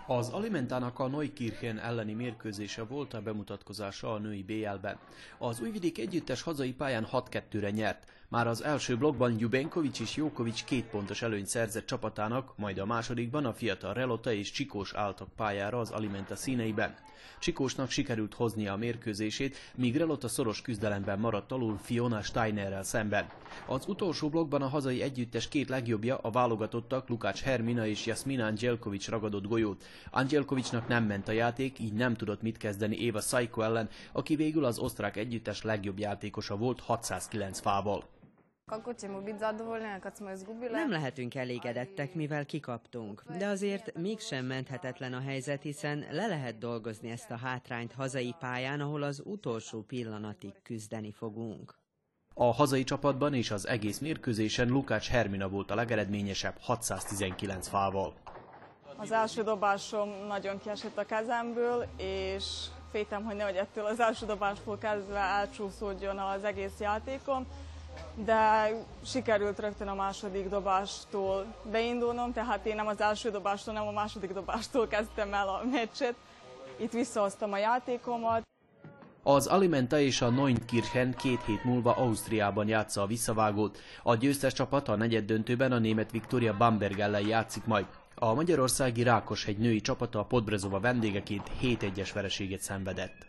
Az Alimentának a Neukirchen elleni mérkőzése volt a bemutatkozása a női BL-ben. Az Újvidék együttes hazai pályán 6-2-re nyert. Már az első blokkban Ljubenkovic és Jókovics 2 pontos előnyt szerzett csapatának, majd a másodikban a fiatal Relota és Csikós álltak pályára az Alimenta színeiben. Csikósnak sikerült hoznia a mérkőzését, míg Relota szoros küzdelemben maradt alul Fiona Steinerrel szemben. Az utolsó blokkban a hazai együttes 2 legjobbja, a válogatottak Lukács Hermina és Jasmina Angelkovics ragadott golyót. Angelkovicsnak nem ment a játék, így nem tudott mit kezdeni Éva Sajko ellen, aki végül az osztrák együttes legjobb játékosa volt 609 fával. Nem lehetünk elégedettek, mivel kikaptunk, de azért mégsem menthetetlen a helyzet, hiszen le lehet dolgozni ezt a hátrányt hazai pályán, ahol az utolsó pillanatig küzdeni fogunk. A hazai csapatban és az egész mérkőzésen Lukács Hermina volt a legeredményesebb 619 fával. Az első dobásom nagyon kiesett a kezemből, és féltem, hogy nehogy ettől az első dobástól kezdve elcsúszódjon az egész játékom, de sikerült rögtön a második dobástól beindulnom, tehát én nem az első dobástól, nem a második dobástól kezdtem el a meccset. Itt visszahoztam a játékomat. Az Alimenta és a Neukirchen 2 hét múlva Ausztriában játsza a visszavágót. A győztes csapat a negyeddöntőben a német Viktoria Bamberg ellen játszik majd. A magyarországi Rákoshegy női csapata a Podbrezova vendégeként 7-1-es vereséget szenvedett.